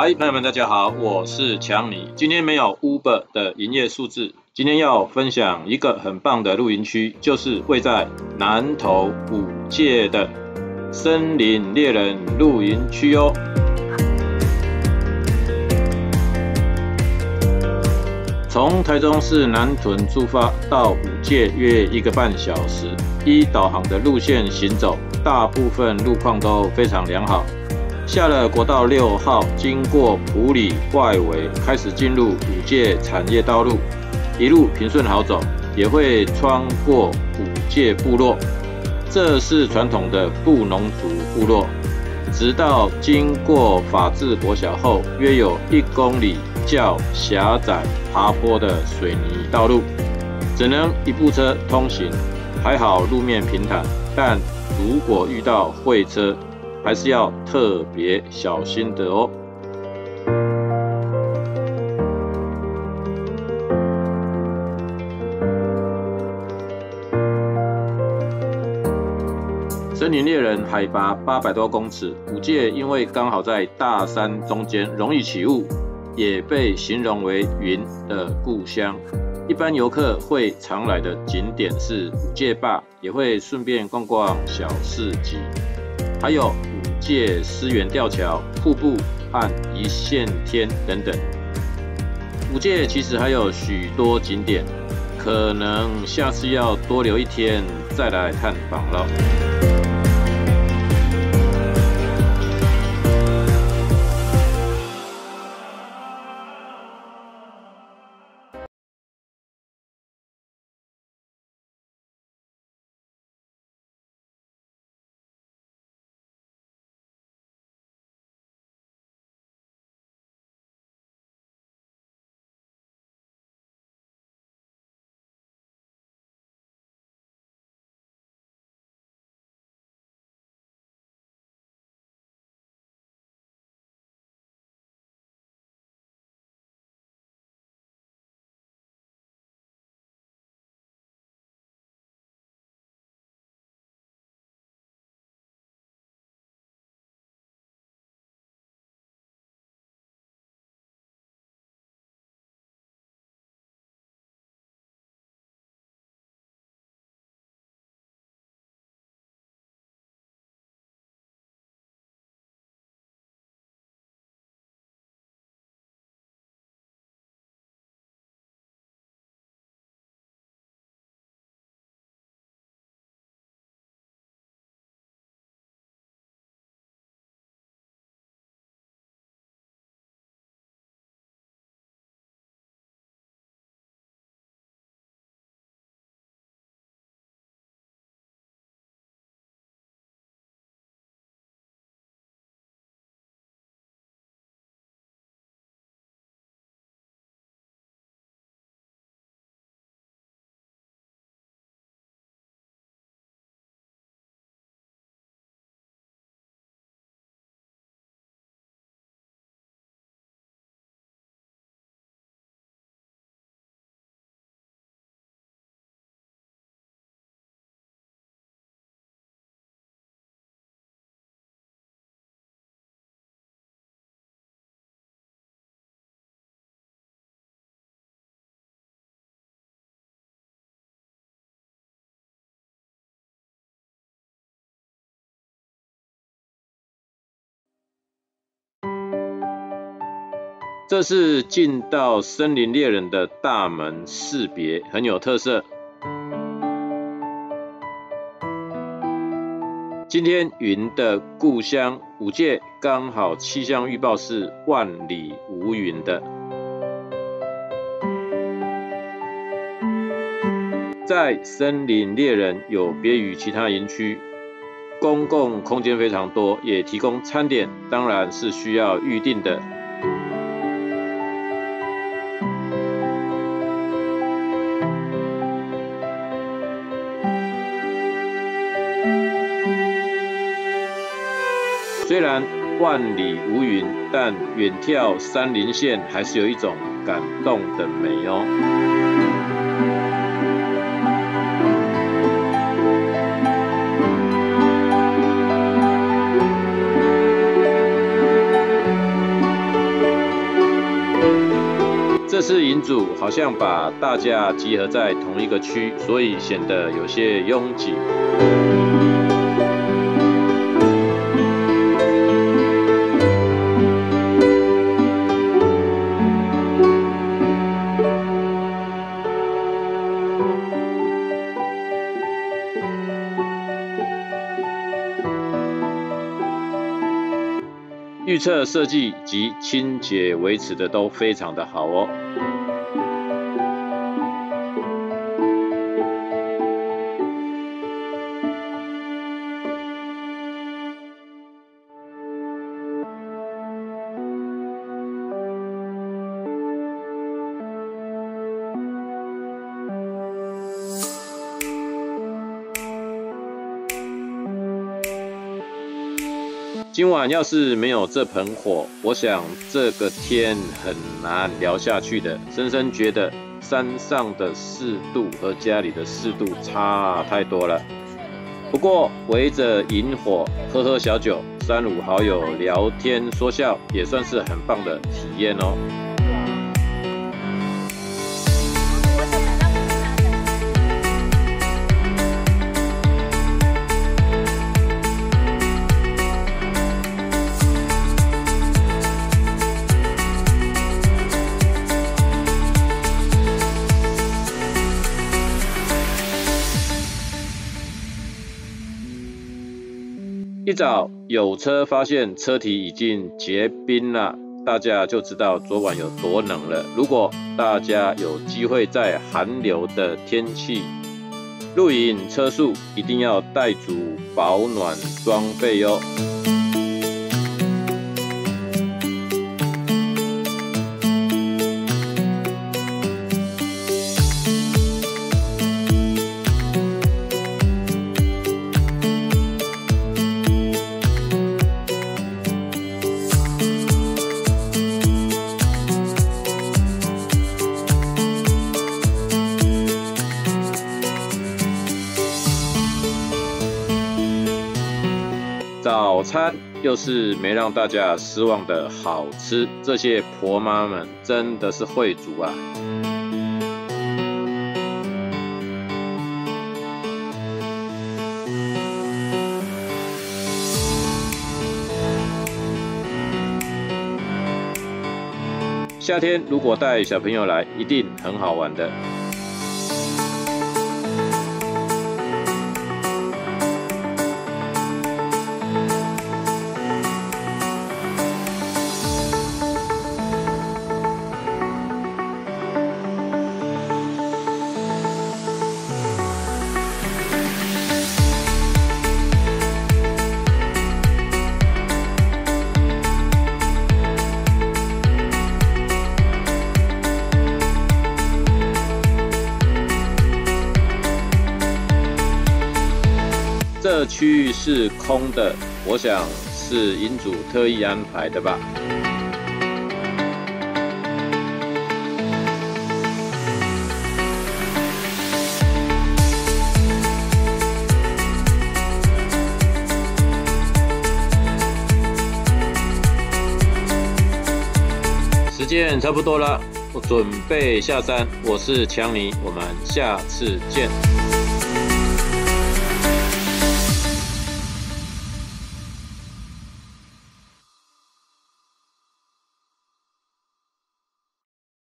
嗨，朋友们，大家好，我是强尼。今天没有 Uber 的营业数字，今天要分享一个很棒的露营区，就是位在南投武界的森林猎人露营区哦。从台中市南屯出发到武界约1个半小时，依导航的路线行走，大部分路况都非常良好。下了国道6号，经过埔里外围，开始进入武界产业道路，一路平顺好走，也会穿过武界部落，这是传统的布农族部落。直到经过法治国小后，约有1公里较狭窄爬坡的水泥道路，只能1部车通行，还好路面平坦，但如果遇到会车，还是要特别小心的哦。森林猎人海拔800多公尺，武界因为刚好在大山中间，容易起雾，也被形容为云的故乡。一般游客会常来的景点是武界坝，也会顺便逛逛小市集，还有武界思源吊桥、瀑布和一线天等等。武界其实还有许多景点，可能下次要多留1天再来探访了。这是进到森林猎人的大门识别，很有特色。今天云的故乡武界刚好气象预报是万里无云的。在森林猎人有别于其他营区，公共空间非常多，也提供餐点，当然是需要预定的。虽然万里无云，但远眺山林线还是有一种感动的美哦。 这次营组好像把大家集合在同一个区，所以显得有些拥挤。预测设计及清洁维持的都非常的好哦。今晚要是没有这盆火，我想这个天很难聊下去的。深深觉得山上的4度和家里的4度差太多了。不过围着萤火喝喝小酒，3、5好友聊天说笑，也算是很棒的体验哦。一早有车发现车体已经结冰了，大家就知道昨晚有多冷了。如果大家有机会在寒流的天气露营车宿，一定要带足保暖装备哟。早餐又是没让大家失望的好吃，这些婆妈们真的是会煮啊！夏天如果带小朋友来，一定很好玩的。这区域是空的，我想是营主特意安排的吧。时间差不多了，我准备下山。我是强尼，我们下次见。